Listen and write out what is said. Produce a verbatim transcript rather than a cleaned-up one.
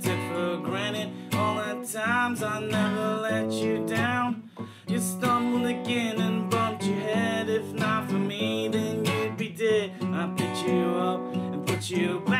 took for granted. All the times I never let you down. You stumbled again and bumped your head. If not for me, then you'd be dead. I picked you up and put you back.